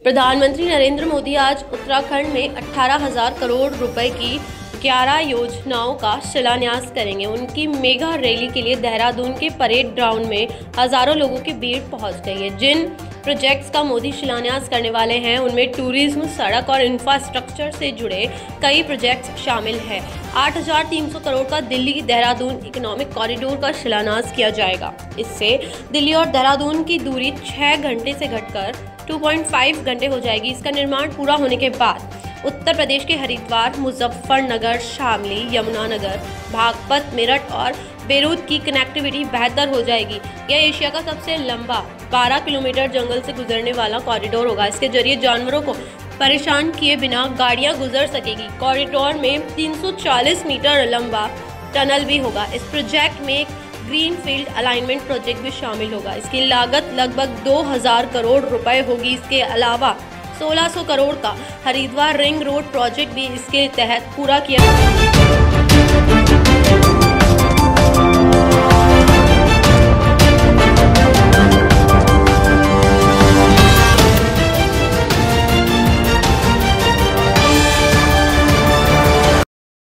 प्रधानमंत्री नरेंद्र मोदी आज उत्तराखंड में 18,000 करोड़ रुपए की 11 योजनाओं का शिलान्यास करेंगे। उनकी मेगा रैली के लिए देहरादून के परेड ग्राउंड में हजारों लोगों की भीड़ पहुंच गई है। जिन प्रोजेक्ट्स का मोदी शिलान्यास करने वाले हैं उनमें टूरिज्म, सड़क और इंफ्रास्ट्रक्चर से जुड़े कई प्रोजेक्ट्स शामिल हैं। 8,300 करोड़ का दिल्ली देहरादून इकोनॉमिक कॉरिडोर का शिलान्यास किया जाएगा। इससे दिल्ली और देहरादून की दूरी 6 घंटे से घटकर 2.5 घंटे हो जाएगी। इसका निर्माण पूरा होने के बाद उत्तर प्रदेश के हरिद्वार, मुजफ्फरनगर, शामली, यमुनानगर, बागपत, मेरठ और बेरूत की कनेक्टिविटी बेहतर हो जाएगी। यह एशिया का सबसे लंबा 12 किलोमीटर जंगल से गुजरने वाला कॉरिडोर होगा। इसके जरिए जानवरों को परेशान किए बिना गाड़ियां गुजर सकेगी। कॉरिडोर में 340 मीटर लंबा टनल भी होगा। इस प्रोजेक्ट में एक ग्रीन फील्ड अलाइनमेंट प्रोजेक्ट भी शामिल होगा। इसकी लागत लगभग 2,000 करोड़ रुपए होगी। इसके अलावा 1,600 करोड़ का हरिद्वार रिंग रोड प्रोजेक्ट भी इसके तहत पूरा किया जाएगा।